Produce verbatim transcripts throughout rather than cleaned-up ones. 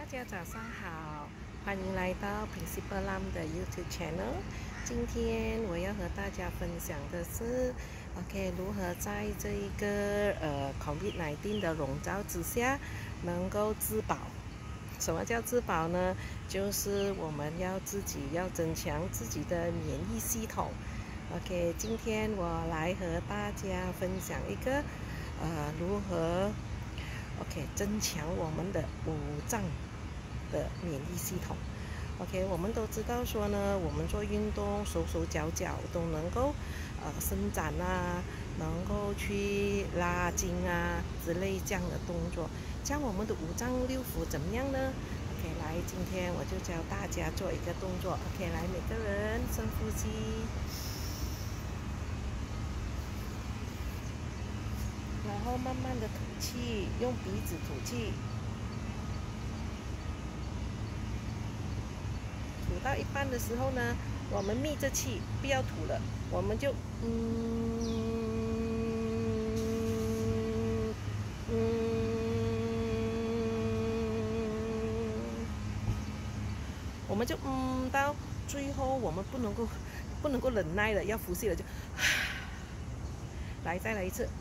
家早上好，欢迎来到 Principal Lam 的 YouTube Channel。今天我要和大家分享的是 ，OK， 如何在这一个呃 COVID 十九 的笼罩之下能够自保。什么叫自保呢？就是我们要自己要增强自己的免疫系统。OK， 今天我来和大家分享一个呃如何 OK 增强我们的五脏的免疫系统。OK， 我们都知道说呢，我们做运动手手脚脚都能够呃伸展啊，能够去拉筋啊之类这样的动作。这样我们的五脏六腑怎么样呢 ？OK， 来，今天我就教大家做一个动作。OK， 来，每个人深呼吸。然后慢慢的吐气，用鼻子吐气，吐到一半的时候呢，我们密着气，不要吐了，我们就嗯嗯，我们就嗯到最后，我们不能够不能够忍耐了，要呼吸了就，来再来一次。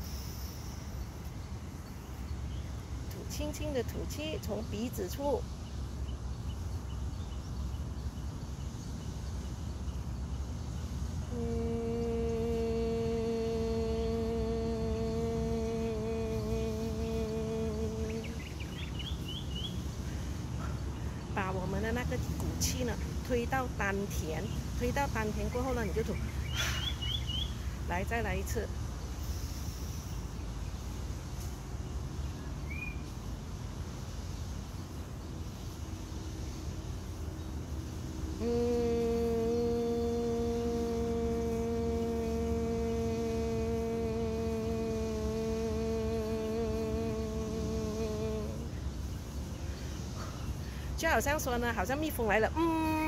轻轻的吐气，从鼻子处，嗯，把我们的那个骨气呢推到丹田，推到丹田过后呢，你就吐，来再来一次。嗯，就好像说呢，好像蜜蜂来了，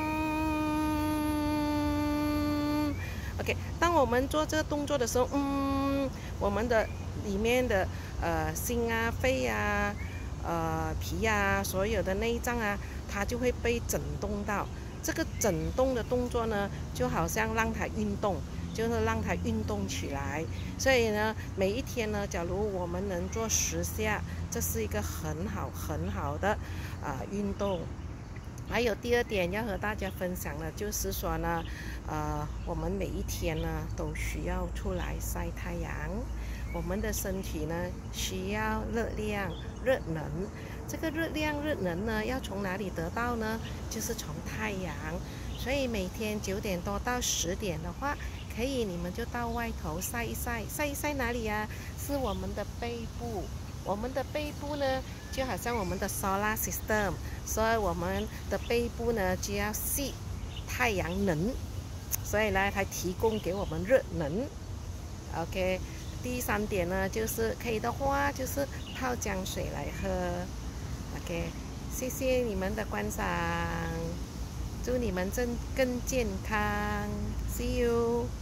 嗯 ，OK。当我们做这个动作的时候，嗯，我们的里面的呃心啊、肺啊、呃脾啊，所有的内脏啊，它就会被震动到。这个震动的动作呢，就好像让它运动，就是让它运动起来。所以呢，每一天呢，假如我们能做十下，这是一个很好很好的啊、呃、运动。还有第二点要和大家分享的，就是说呢，呃，我们每一天呢都需要出来晒太阳。我们的身体呢需要热量、热能。这个热量、热能呢要从哪里得到呢？就是从太阳。所以每天九点多到十点的话，可以你们就到外头晒一晒，晒一晒哪里呀？是我们的背部。我们的背部呢，就好像我们的 solar system， 所以我们的背部呢就要吸太阳能，所以呢，它提供给我们热能。OK， 第三点呢，就是可以的话，就是泡姜水来喝。OK， 谢谢你们的观赏，祝你们更更健康 ，See you。